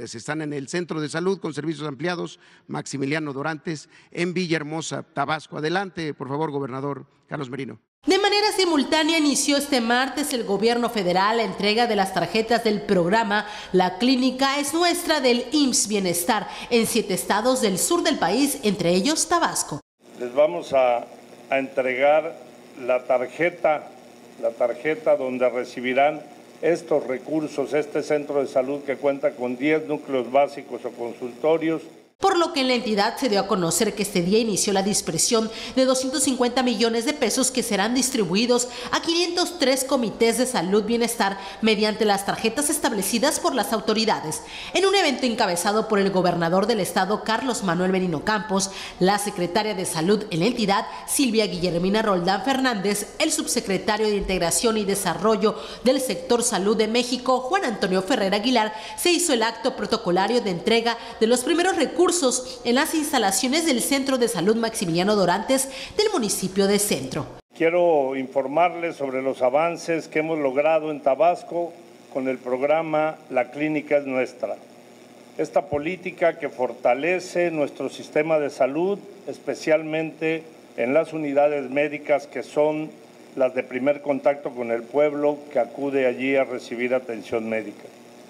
pacientes. Están en el Centro de Salud con servicios ampliados Maximiliano Dorantes en Villahermosa, Tabasco. Adelante, por favor, gobernador Carlos Merino. De manera simultánea inició este martes el gobierno federal la entrega de las tarjetas del programa La Clínica es Nuestra del IMSS Bienestar en 7 estados del sur del país, entre ellos Tabasco. Les vamos a entregar la tarjeta donde recibirán estos recursos, este centro de salud que cuenta con 10 núcleos básicos o consultorios. Por lo que en la entidad se dio a conocer que este día inició la dispersión de 250 millones de pesos que serán distribuidos a 503 comités de salud bienestar mediante las tarjetas establecidas por las autoridades. En un evento encabezado por el gobernador del estado, Carlos Manuel Merino Campos, la secretaria de salud en la entidad, Silvia Guillermina Roldán Fernández, el subsecretario de Integración y Desarrollo del Sector Salud de México, Juan Antonio Ferrer Aguilar, se hizo el acto protocolario de entrega de los primeros recursos en las instalaciones del Centro de Salud Maximiliano Dorantes del municipio de Centro. Quiero informarles sobre los avances que hemos logrado en Tabasco con el programa La Clínica es Nuestra. Esta política que fortalece nuestro sistema de salud, especialmente en las unidades médicas que son las de primer contacto con el pueblo que acude allí a recibir atención médica.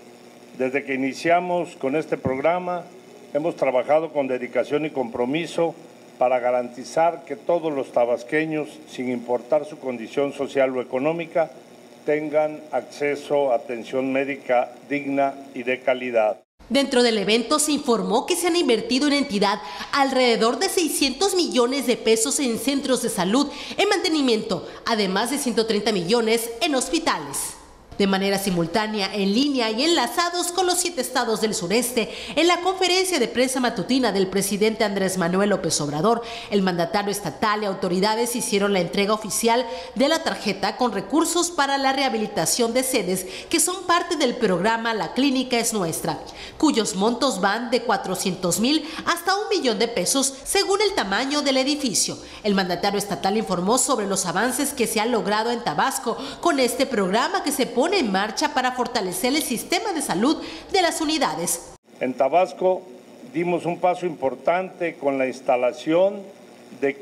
Desde que iniciamos con este programa, hemos trabajado con dedicación y compromiso para garantizar que todos los tabasqueños, sin importar su condición social o económica, tengan acceso a atención médica digna y de calidad. Dentro del evento se informó que se han invertido en entidad alrededor de 600 millones de pesos en centros de salud, en mantenimiento, además de 130 millones en hospitales. De manera simultánea, en línea y enlazados con los 7 estados del sureste, en la conferencia de prensa matutina del presidente Andrés Manuel López Obrador, el mandatario estatal y autoridades hicieron la entrega oficial de la tarjeta con recursos para la rehabilitación de sedes que son parte del programa La Clínica es Nuestra, cuyos montos van de 400,000 hasta 1 millón de pesos según el tamaño del edificio. El mandatario estatal informó sobre los avances que se han logrado en Tabasco con este programa que se pone en marcha para fortalecer el sistema de salud de las unidades. En Tabasco dimos un paso importante con la instalación de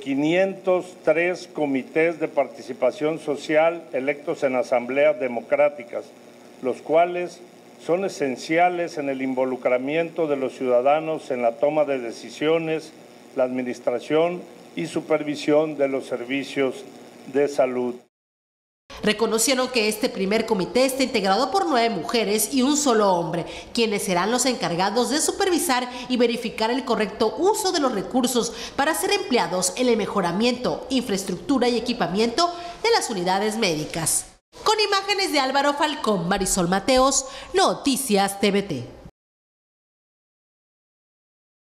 503 comités de participación social electos en asambleas democráticas, los cuales son esenciales en el involucramiento de los ciudadanos en la toma de decisiones, la administración y supervisión de los servicios de salud. Reconocieron que este primer comité está integrado por 9 mujeres y un solo hombre, quienes serán los encargados de supervisar y verificar el correcto uso de los recursos para ser empleados en el mejoramiento, infraestructura y equipamiento de las unidades médicas. Con imágenes de Álvaro Falcón, Marisol Mateos, Noticias TVT.